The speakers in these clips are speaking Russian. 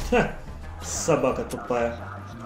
Ха, собака тупая.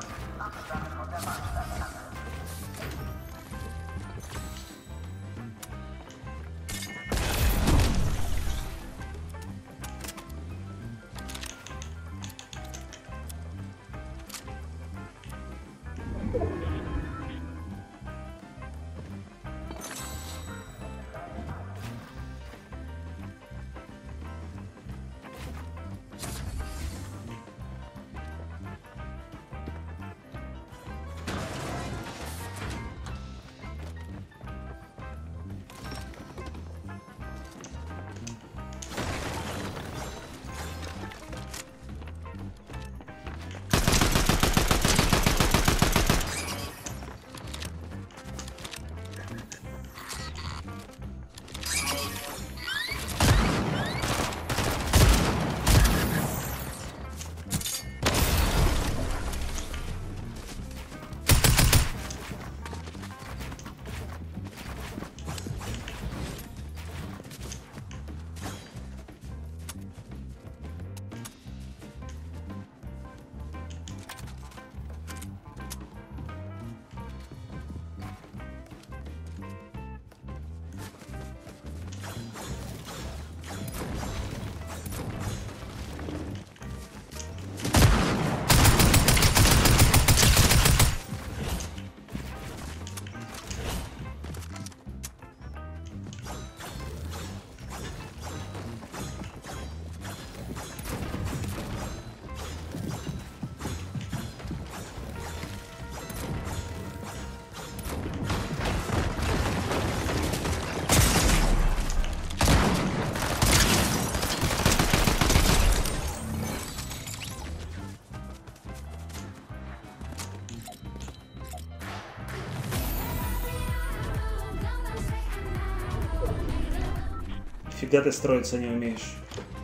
Фига ты строиться не умеешь.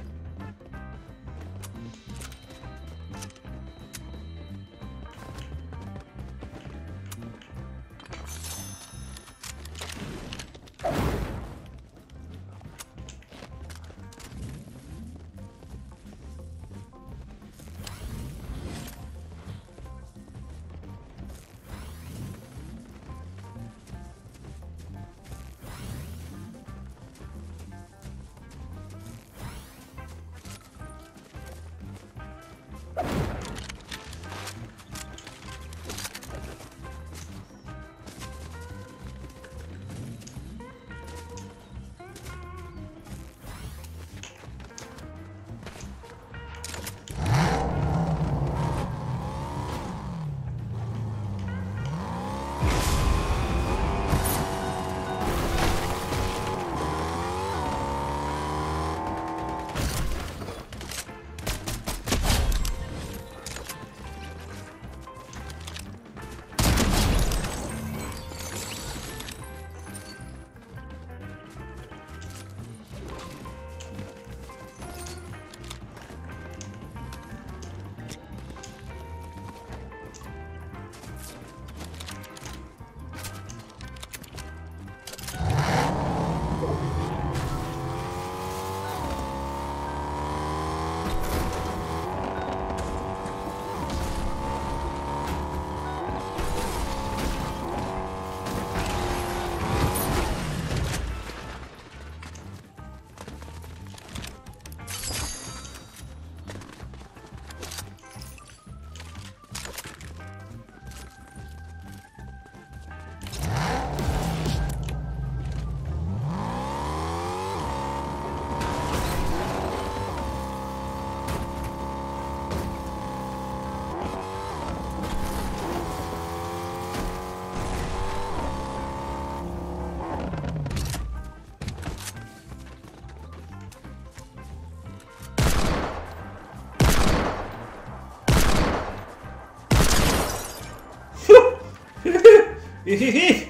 Хи-хи-хи!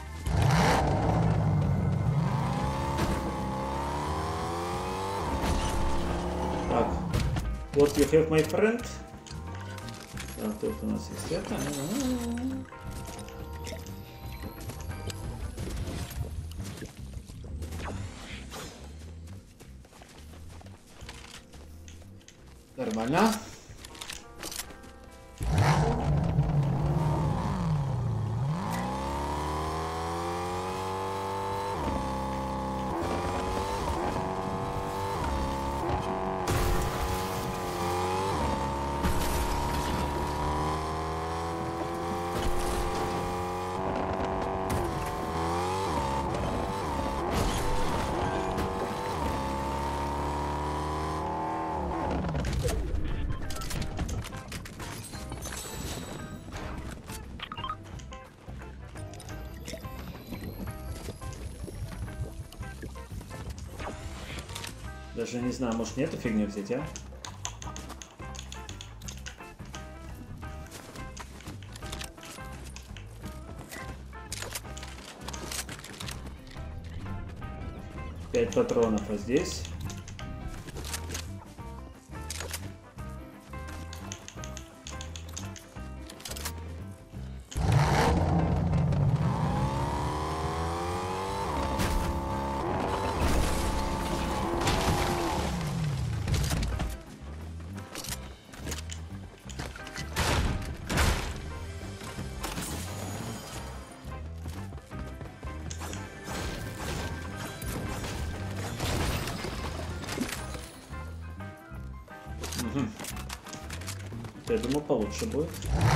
Так, what you have, my friend? Так, тут у нас есть это. Нормально. Даже не знаю, может не эту фигню взять, а? Пять патронов, а здесь? Я думаю, получше будет.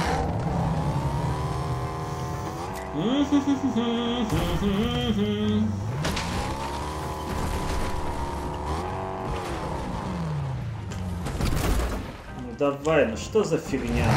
Ну давай, ну что за фигня?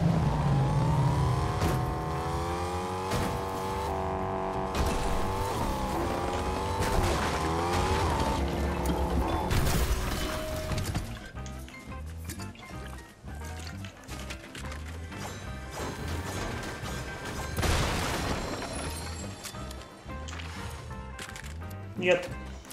Нет.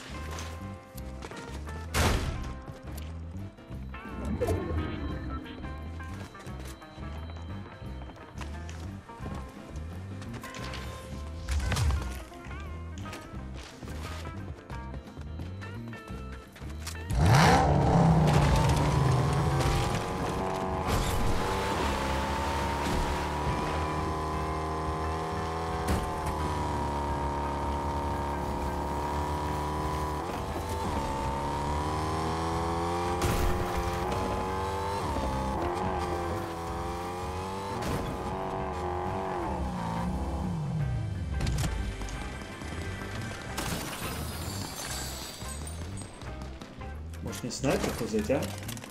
Может не снайперку взять, а?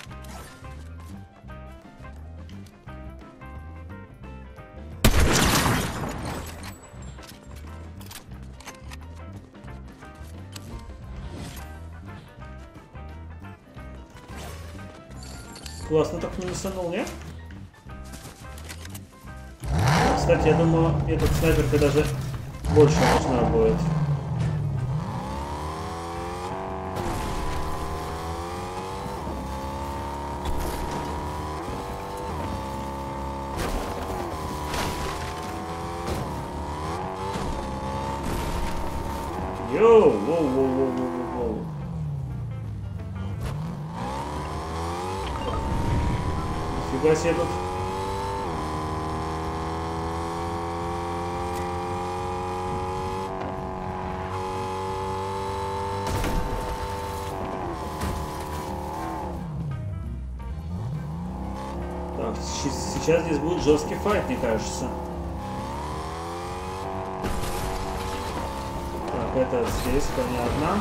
Классно так не насанул, нет? Кстати, я думаю, эта снайперка даже больше нужна будет. Йоу, воу. Нифига себе тут. Так, сейчас здесь будет жесткий файт, мне кажется. Так, это здесь, понятно.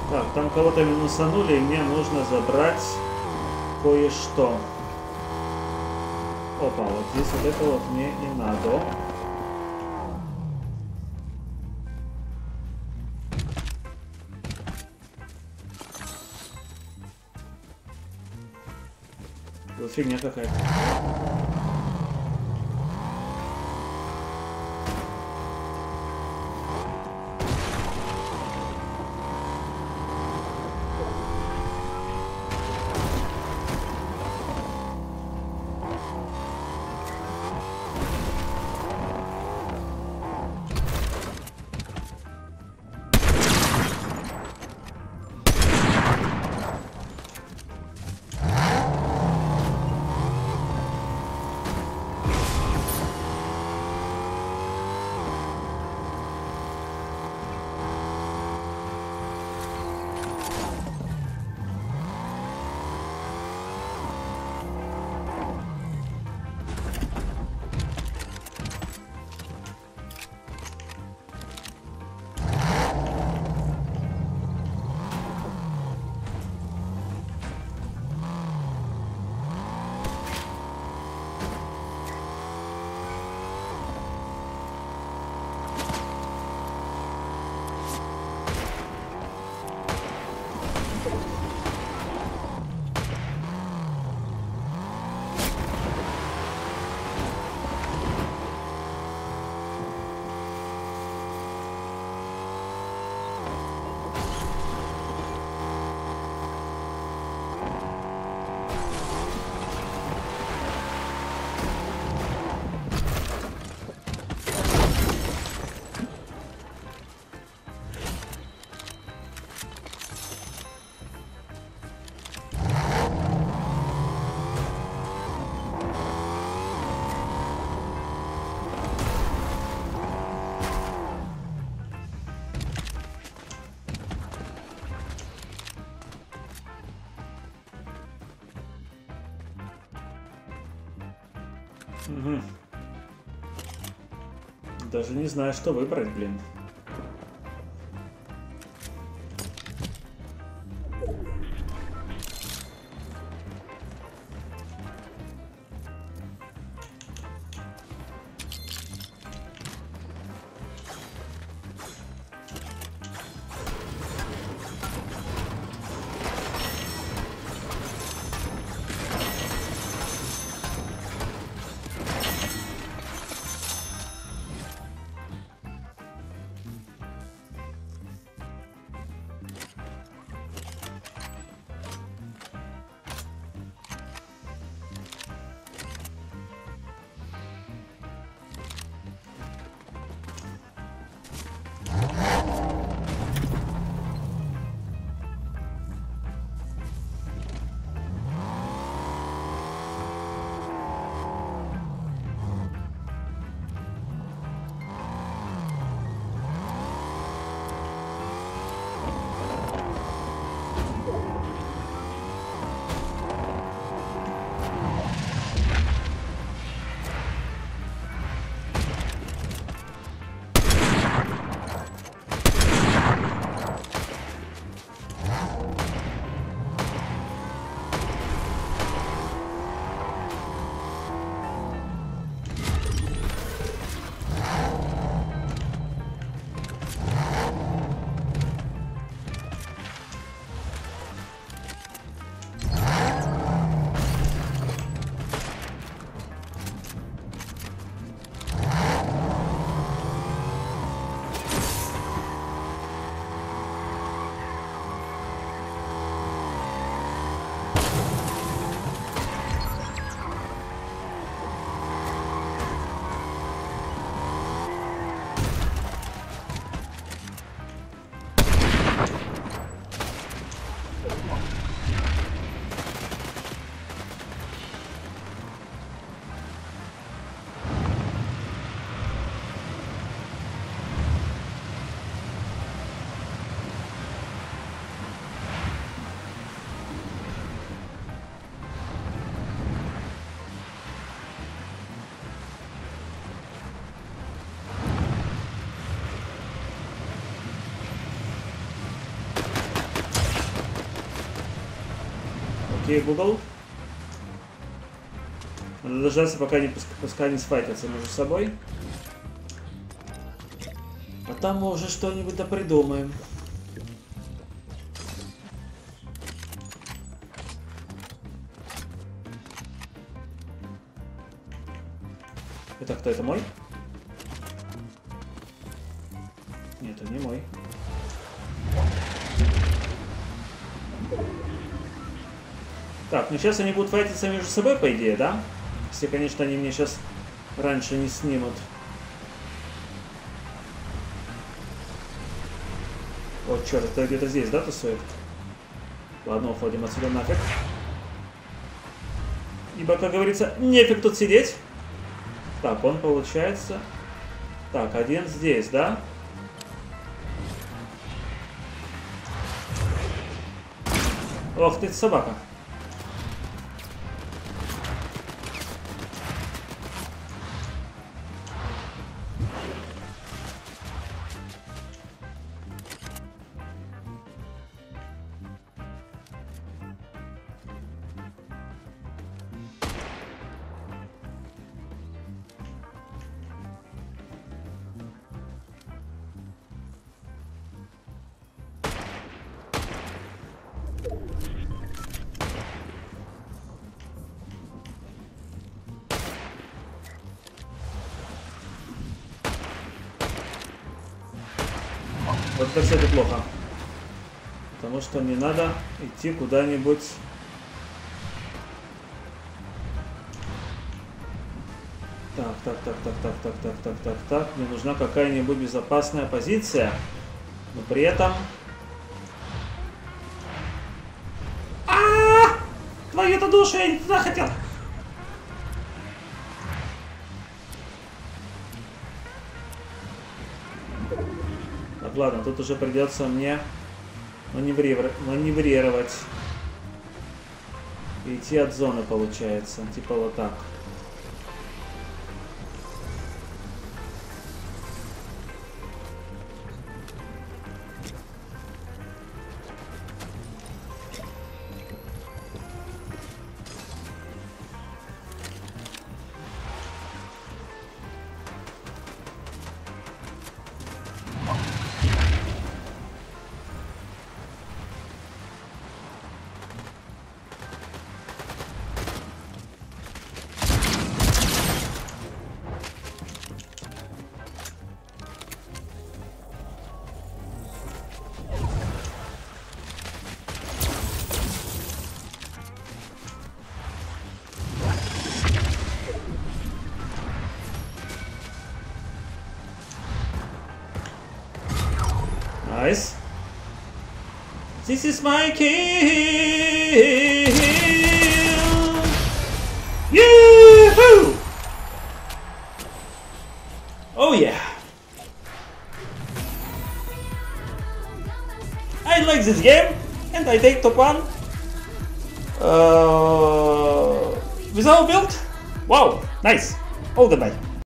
Так, там кого-то минусанули, и мне нужно забрать кое-что. Опа, вот здесь вот это вот мне не надо. Вот фигня какая-то. Угу. Даже не знаю, что выбрать, блин. Окей, Google. Надо дождаться, пока пускай не сфайтятся между собой. А там мы уже что-нибудь да придумаем. Это кто? Это мой? Нет, это не мой. Так, ну сейчас они будут файтиться между собой, по идее, да? Если, конечно, они мне сейчас раньше не снимут. О, черт, это где-то здесь, да, тусует? Ладно, уходим отсюда нафиг. Ибо, как говорится, нефиг тут сидеть. Так, он получается... Так, один здесь, да? Ох ты, собака. Вот это, кстати, плохо. Потому что мне надо идти куда-нибудь. Так. Мне нужна какая-нибудь безопасная позиция. Но при этом... Твою-то душу я не туда хотел! Так, ладно, тут уже придется мне маневрировать. И идти от зоны, получается. Типа вот так. Nice. This is my kill. Yoo-hoo! Oh yeah. I like this game, and I take top 1 without build. Wow, nice. All the way.